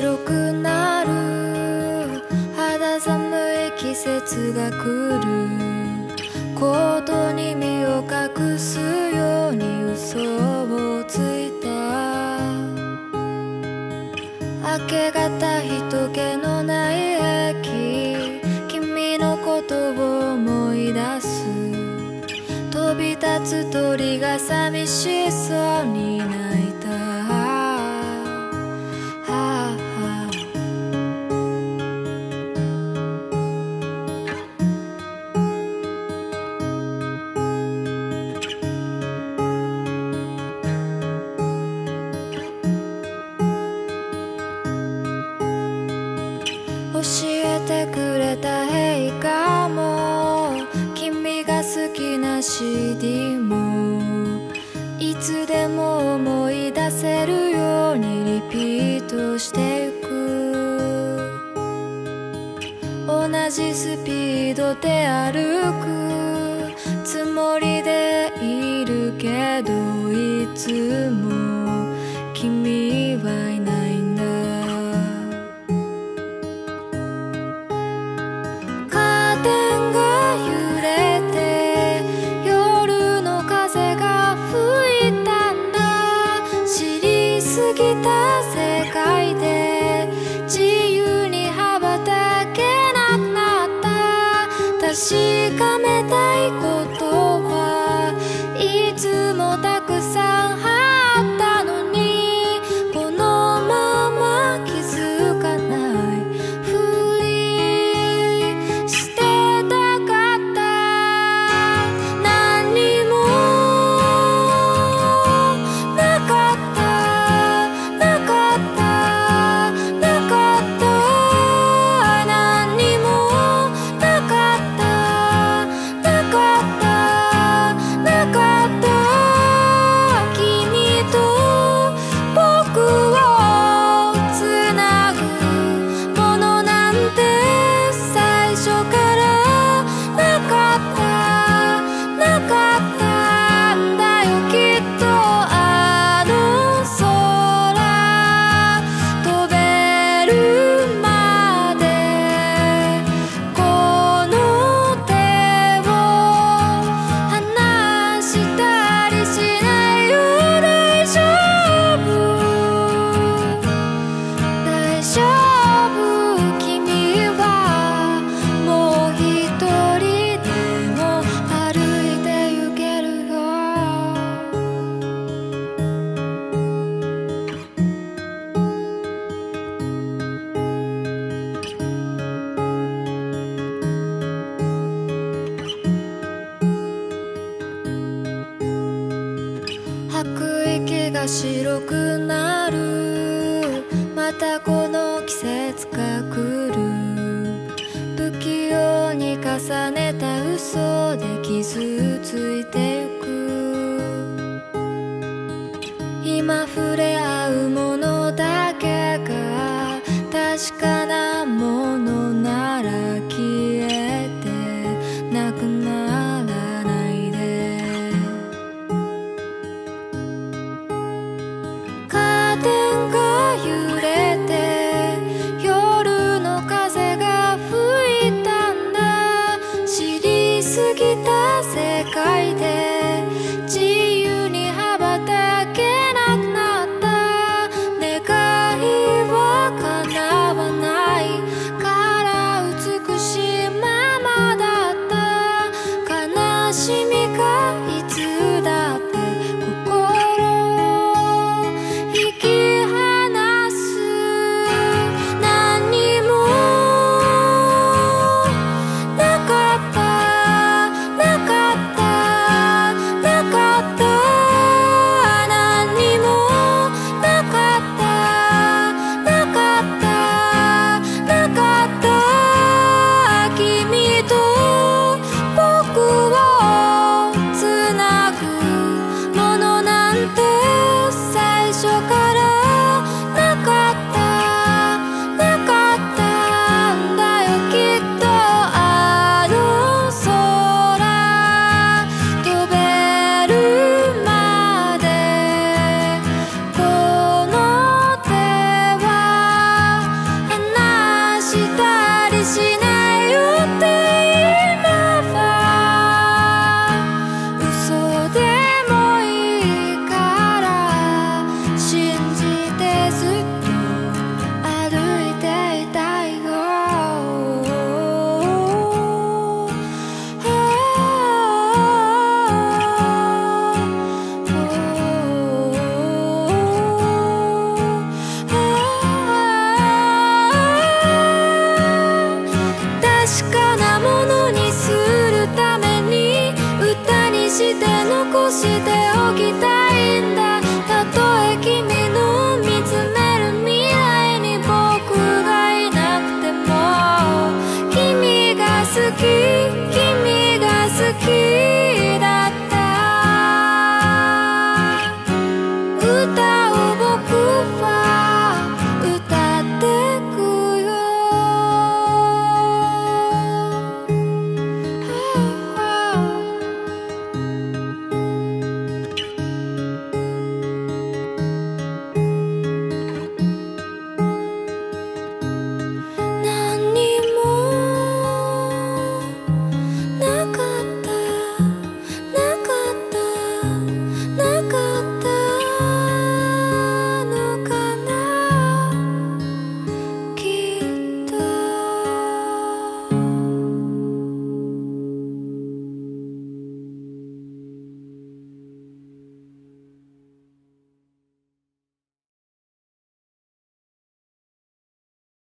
白くなる肌寒い季節が来るコートに身を隠すように嘘をついた明け方人気のない駅君のことを思い出す飛び立つ鳥が寂しそうに泣いた教えてくれた映画も君が好きな CD もいつでも思い出せるようにリピートしてゆく同じスピードで歩くつもりでいるけどいつも君はいないんだカーテンが揺れて夜の風が吹いたんだ知りすぎた世界で自由に羽ばたけなくなった確かめたいことはいつもたくさんあったのにこのまま気づかないふりしてたかった何もなかったなかったなかった何もなかったなかったなかった君と僕をつなぐものなんて最初からなかったなかったんだよきっとあの空飛べるまでこの手を離したりしないよ大丈夫大丈夫君はもう一人でも歩いて行けるよ吐く息が白くなるまたこの季節が来る不器用に重ねた嘘で傷ついてゆく今触れ合うものだけが確かなものなら消えてなくならないでカーテンが揺れて夜の風が吹いたんだ知りすぎた世界で自由に羽ばたけなくなったして残しておきたい